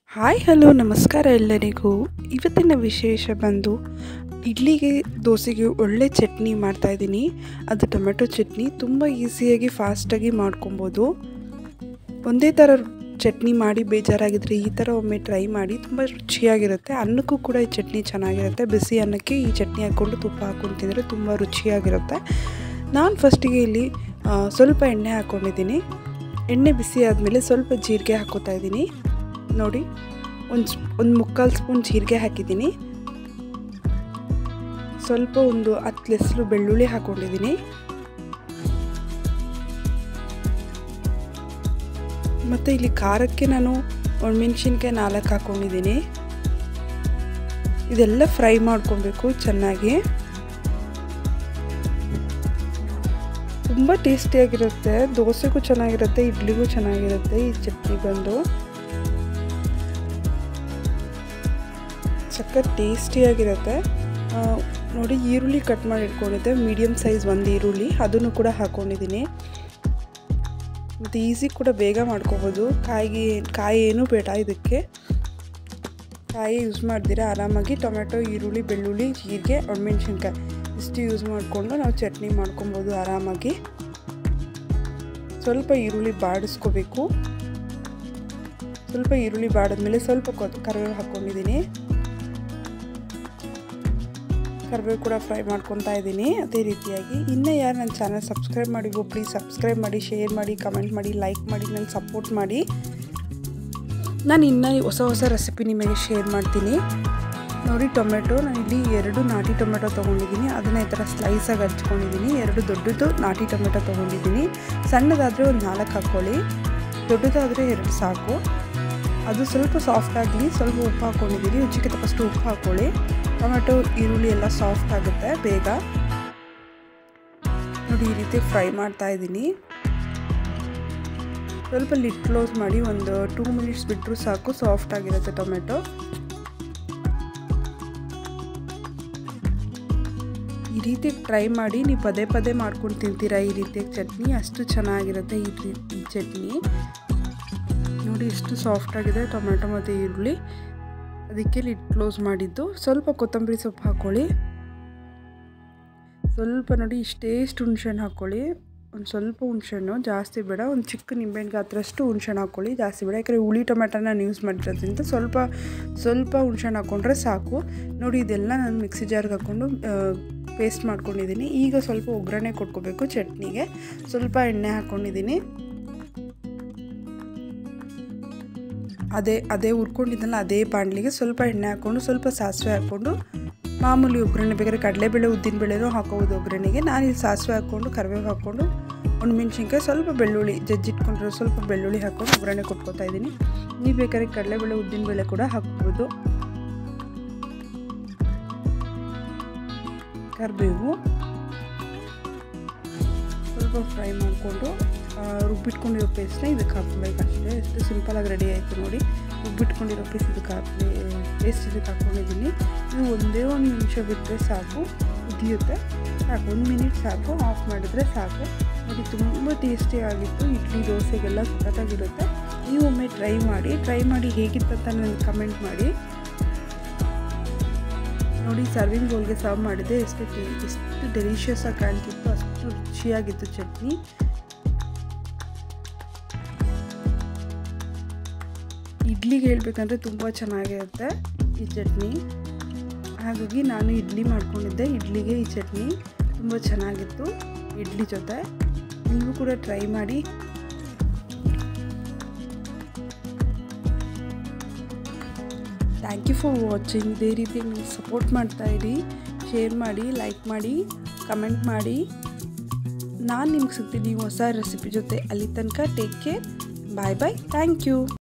Hi hello ನಮಸ್ಕಾರ ಎಲ್ಲರಿಗೂ. ಇವತ್ತಿನ ವಿಶೇಷ ಬಂದು ಇಡ್ಲಿಗೆ ದೋಸೆಗೆ ಒಳ್ಳೆ ಚಟ್ನಿ ಮಾಡ್ತಾಯಿದ್ದೀನಿ. ಅದು ಟೊಮೆಟೊ ಚಟ್ನಿ. ತುಂಬ ಈಸಿಯಾಗಿ ಫಾಸ್ಟಾಗಿ ಮಾಡ್ಕೊಬೋದು. ಒಂದೇ ಥರ ಚಟ್ನಿ ಮಾಡಿ ಬೇಜಾರಾಗಿದ್ದರೆ ಈ ಥರ ಒಮ್ಮೆ ಟ್ರೈ ಮಾಡಿ. ತುಂಬ ರುಚಿಯಾಗಿರುತ್ತೆ. ಅನ್ನಕ್ಕೂ ಕೂಡ ಈ ಚಟ್ನಿ ಚೆನ್ನಾಗಿರುತ್ತೆ. ಬಿಸಿ ಅನ್ನಕ್ಕೆ ಈ ಚಟ್ನಿ ಹಾಕ್ಕೊಂಡು ತುಪ್ಪ ಹಾಕ್ಕೊಂಡು ತಿಂದರೆ ತುಂಬ ರುಚಿಯಾಗಿರುತ್ತೆ. ನಾನು ಫಸ್ಟಿಗೆ ಇಲ್ಲಿ ಸ್ವಲ್ಪ ಎಣ್ಣೆ ಹಾಕ್ಕೊಂಡಿದ್ದೀನಿ. ಎಣ್ಣೆ ಬಿಸಿ ಆದಮೇಲೆ ಸ್ವಲ್ಪ ಜೀರಿಗೆ ಹಾಕ್ಕೋತಾ ಇದ್ದೀನಿ. ನೋಡಿ, ಒಂದು ಮುಕ್ಕಾಲು ಸ್ಪೂನ್ ಜೀರಿಗೆ ಹಾಕಿದ್ದೀನಿ. ಸ್ವಲ್ಪ ಒಂದು 10 ಎಸಳು ಬೆಳ್ಳುಳ್ಳಿ ಹಾಕ್ಕೊಂಡಿದ್ದೀನಿ. ಮತ್ತು ಇಲ್ಲಿ ಖಾರಕ್ಕೆ ನಾನು ಒಣಮೆಣಸಿನ್ಕಾಯಿ 4 ಹಾಕ್ಕೊಂಡಿದ್ದೀನಿ. ಇದೆಲ್ಲ ಫ್ರೈ ಮಾಡ್ಕೊಬೇಕು ಚೆನ್ನಾಗಿ. ತುಂಬ ಟೇಸ್ಟಿಯಾಗಿರುತ್ತೆ. ದೋಸೆಗೂ ಚೆನ್ನಾಗಿರುತ್ತೆ, ಇಡ್ಲಿಗೂ ಚೆನ್ನಾಗಿರುತ್ತೆ ಈ ಚಟ್ನಿ ಬಂದು. ಸಖತ್ ಟೇಸ್ಟಿಯಾಗಿರುತ್ತೆ. ನೋಡಿ, ಈರುಳ್ಳಿ ಕಟ್ ಮಾಡಿ ಇಟ್ಕೊಂಡಿದ್ದೆ. ಮೀಡಿಯಮ್ ಸೈಜ್ ಒಂದು ಈರುಳ್ಳಿ, ಅದನ್ನು ಕೂಡ ಹಾಕ್ಕೊಂಡಿದ್ದೀನಿ. ಮತ್ತು ಈಸಿ ಕೂಡ ಬೇಗ ಮಾಡ್ಕೋಬೋದು. ಕಾಯಿ ಏನೂ ಬೇಡ ಇದಕ್ಕೆ. ಕಾಯಿ ಯೂಸ್ ಮಾಡ್ದಿರ ಆರಾಮಾಗಿ ಟೊಮೆಟೊ, ಈರುಳ್ಳಿ, ಬೆಳ್ಳುಳ್ಳಿ, ಜೀರಿಗೆ, ಒಣಮೆಣಸಿನ್ಕಾಯಿ ಇಷ್ಟು ಯೂಸ್ ಮಾಡಿಕೊಂಡು ನಾವು ಚಟ್ನಿ ಮಾಡ್ಕೊಬೋದು ಆರಾಮಾಗಿ. ಸ್ವಲ್ಪ ಈರುಳ್ಳಿ ಬಾಡಿಸ್ಕೋಬೇಕು. ಸ್ವಲ್ಪ ಈರುಳ್ಳಿ ಬಾಡಿದ್ಮೇಲೆ ಸ್ವಲ್ಪ ಕರಿಬೇವು ಹಾಕ್ಕೊಂಡಿದ್ದೀನಿ. ಕರಿಬೇವು ಕೂಡ ಫ್ರೈ ಮಾಡ್ಕೊತಾ ಇದ್ದೀನಿ. ಅದೇ ರೀತಿಯಾಗಿ ಇನ್ನೂ ಯಾರು ನನ್ನ ಚಾನಲ್ ಸಬ್ಸ್ಕ್ರೈಬ್ ಮಾಡಿಗೋ ಪ್ಲೀಸ್ ಸಬ್ಸ್ಕ್ರೈಬ್ ಮಾಡಿ, ಶೇರ್ ಮಾಡಿ, ಕಮೆಂಟ್ ಮಾಡಿ, ಲೈಕ್ ಮಾಡಿ, ನನ್ನ ಸಪೋರ್ಟ್ ಮಾಡಿ. ನಾನು ಇನ್ನೂ ಹೊಸ ರೆಸಿಪಿ ನಿಮಗೆ ಶೇರ್ ಮಾಡ್ತೀನಿ. ನೋಡಿ, ಟೊಮೆಟೊ ನಾನಿಲ್ಲಿ 2 ನಾಟಿ ಟೊಮೆಟೊ ತೊಗೊಂಡಿದ್ದೀನಿ. ಅದನ್ನು ಈ ಥರ ಸ್ಲೈಸಾಗಿ ಹಚ್ಕೊಂಡಿದ್ದೀನಿ. 2 ದೊಡ್ಡದು ನಾಟಿ ಟೊಮೆಟೊ ತೊಗೊಂಡಿದ್ದೀನಿ. ಸಣ್ಣದಾದರೆ ಒಂದು 4 ಹಾಕ್ಕೊಳ್ಳಿ, ದೊಡ್ಡದಾದರೆ 2 ಸಾಕು. ಅದು ಸ್ವಲ್ಪ ಸಾಫ್ಟ್ ಆಗಲಿ. ಸ್ವಲ್ಪ ಉಪ್ಪು ಹಾಕ್ಕೊಂಡಿದ್ದೀನಿ. ರುಚಿಗೆ ತಕ್ಕಷ್ಟು ಉಪ್ಪು ಹಾಕ್ಕೊಳ್ಳಿ. ಟೊಮೆಟೊ, ಈರುಳ್ಳಿ ಎಲ್ಲ ಸಾಫ್ಟ್ ಆಗುತ್ತೆ ಬೇಗ. ನೋಡಿ, ಈ ರೀತಿ ಫ್ರೈ ಮಾಡ್ತಾ ಇದ್ದೀನಿ. ಸ್ವಲ್ಪ ಲಿಡ್ ಕ್ಲೋಸ್ ಮಾಡಿ ಒಂದು 2 ಮಿನಿಟ್ಸ್ ಬಿಟ್ಟರು ಸಾಕು. ಸಾಫ್ಟ್ ಆಗಿರುತ್ತೆ ಟೊಮೆಟೊ. ಈ ರೀತಿ ಟ್ರೈ ಮಾಡಿ. ನೀವು ಪದೇ ಪದೇ ಮಾಡ್ಕೊಂಡು ತಿಂತೀರಾ ಈ ರೀತಿ ಚಟ್ನಿ. ಅಷ್ಟು ಚೆನ್ನಾಗಿರುತ್ತೆ ಈ ಚಟ್ನಿ. ನೋಡಿ, ಎಷ್ಟು ಸಾಫ್ಟ್ ಆಗಿದೆ ಟೊಮೆಟೊ ಮತ್ತು ಈರುಳ್ಳಿ. ಅದಕ್ಕೆ ಲಿಡ್ ಕ್ಲೋಸ್ ಮಾಡಿದ್ದು. ಸ್ವಲ್ಪ ಕೊತ್ತಂಬರಿ ಸೊಪ್ಪು ಹಾಕ್ಕೊಳ್ಳಿ. ಸ್ವಲ್ಪ ನೋಡಿ, ಇಷ್ಟೇಷ್ಟು ಹುಣ್ಸೆಹಣ್ಣು ಹಾಕ್ಕೊಳ್ಳಿ. ಒಂದು ಸ್ವಲ್ಪ ಹುಣ್ಸೆಹಣ್ಣು, ಜಾಸ್ತಿ ಬೇಡ. ಒಂದು ಚಿಕ್ಕ ನಿಂಬೆಹಣ್ಣು ಗಾತ್ರಷ್ಟು ಹುಣ್ಸೆಹಣ್ಣು ಹಾಕ್ಕೊಳ್ಳಿ, ಜಾಸ್ತಿ ಬೇಡ. ಯಾಕಂದರೆ ಹುಳಿ ಟೊಮೆಟೊನ ನಾನು ಯೂಸ್ ಮಾಡಿರೋದ್ರಿಂದ ಸ್ವಲ್ಪ ಹುಣ್ಸೆಹಣ್ಣು ಹಾಕ್ಕೊಂಡ್ರೆ ಸಾಕು. ನೋಡಿ, ಇದೆಲ್ಲ ನಾನು ಮಿಕ್ಸಿ ಜಾರ್ಗೆ ಹಾಕ್ಕೊಂಡು ಪೇಸ್ಟ್ ಮಾಡ್ಕೊಂಡಿದ್ದೀನಿ. ಈಗ ಸ್ವಲ್ಪ ಒಗ್ಗರಣೆ ಕೊಟ್ಕೋಬೇಕು ಚಟ್ನಿಗೆ. ಸ್ವಲ್ಪ ಎಣ್ಣೆ ಹಾಕ್ಕೊಂಡಿದ್ದೀನಿ. ಅದೇ ಹುರ್ಕೊಂಡಿದ್ದಲ್ಲ ಅದೇ ಬಾಣಲಿಗೆ ಸ್ವಲ್ಪ ಎಣ್ಣೆ ಹಾಕ್ಕೊಂಡು ಸ್ವಲ್ಪ ಸಾಸಿವೆ ಹಾಕ್ಕೊಂಡು ಮಾಮೂಲಿ ಒಗ್ಗರಣೆ, ಬೇಕಾದ್ರೆ ಕಡಲೆಬೇಳೆ, ಉದ್ದಿನಬೇಳೆನೂ ಹಾಕೋಬೋದು ಒಗ್ಗರಣೆಗೆ. ನಾನಿಲ್ಲಿ ಸಾಸಿವೆ ಹಾಕ್ಕೊಂಡು ಕರಿಬೇವು ಹಾಕ್ಕೊಂಡು ಒಣಮೆಣಸಿನ್ಕಾಯಿ, ಸ್ವಲ್ಪ ಬೆಳ್ಳುಳ್ಳಿ ಜಜ್ಜಿಟ್ಕೊಂಡಿರೋ ಸ್ವಲ್ಪ ಬೆಳ್ಳುಳ್ಳಿ ಹಾಕ್ಕೊಂಡು ಒಗ್ಗರಣೆ ಕೊಟ್ಕೋತಾ ಇದ್ದೀನಿ. ನೀವು ಬೇಕಾದ್ರೆ ಕಡಲೆಬೇಳೆ, ಉದ್ದಿನಬೇಳೆ ಕೂಡ ಹಾಕ್ಬೋದು. ಕರಿಬೇವು ಸ್ವಲ್ಪ ಫ್ರೈ ಮಾಡಿಕೊಂಡು ರುಬ್ಬಿಟ್ಕೊಂಡಿರೋ ಪೇಸ್ಟ್ನ ಇದಕ್ಕೆ ಹಾಕ್ಬೇಕು ಅಷ್ಟೇ. ಎಷ್ಟು ಸಿಂಪಲಾಗಿ ರೆಡಿ ಆಯಿತು ನೋಡಿ. ರುಬ್ಬಿಟ್ಕೊಂಡಿರೋ ಪೇಸ್ಟ್ ಇದಕ್ಕೆ ಹಾಕ್ಕೊಂಡಿದ್ದೀನಿ. ಇದು ಒಂದೇ 1 ನಿಮಿಷ ಬಿಟ್ಟರೆ ಸಾಕು, ಕುದಿಯುತ್ತೆ. ಸಾಕು, 1 ಮಿನಿಟ್ ಸಾಕು. ಆಫ್ ಮಾಡಿದ್ರೆ ಸಾಕು. ನೋಡಿ, ತುಂಬ ಟೇಸ್ಟಿಯಾಗಿತ್ತು. ಇಡ್ಲಿ ದೋಸೆಗೆಲ್ಲ ಸಖತ್ತಾಗಿರುತ್ತೆ. ನೀವು ಒಮ್ಮೆ ಟ್ರೈ ಮಾಡಿ ಹೇಗಿತ್ತಂತ ನನಗೆ ಕಮೆಂಟ್ ಮಾಡಿ. ನೋಡಿ, ಸರ್ವಿಂಗ್ ಬೌಲ್ಗೆ ಸರ್ವ್ ಮಾಡಿದೆ. ಎಷ್ಟು ಡೆಲಿಷಿಯಸ್ ಆಗಿ ಕಾಣ್ತಿತ್ತು, ಅಷ್ಟು ರುಚಿಯಾಗಿತ್ತು ಚಟ್ನಿ. ಇಡ್ಲಿಗೆ ಹೇಳಬೇಕಂದ್ರೆ ತುಂಬ ಚೆನ್ನಾಗಿರುತ್ತೆ ಈ ಚಟ್ನಿ. ಹಾಗಾಗಿ ನಾನು ಇಡ್ಲಿ ಮಾಡ್ಕೊಂಡಿದ್ದೆ. ಇಡ್ಲಿಗೆ ಈ ಚಟ್ನಿ ತುಂಬ ಚೆನ್ನಾಗಿತ್ತು ಇಡ್ಲಿ ಜೊತೆ. ನೀವು ಕೂಡ ಟ್ರೈ ಮಾಡಿ. Thank you for watching. ಇದೇ ರೀತಿ ನೀವು ಸಪೋರ್ಟ್ ಮಾಡ್ತಾಯಿರಿ. ಶೇರ್ ಮಾಡಿ, ಲೈಕ್ ಮಾಡಿ, ಕಮೆಂಟ್ ಮಾಡಿ. ನಾನು ನಿಮ್ಗೆ ಸಿಗ್ತೀನಿ ಹೊಸ ರೆಸಿಪಿ ಜೊತೆ. ಅಲ್ಲಿ ತನಕ take care. Bye bye. Thank you.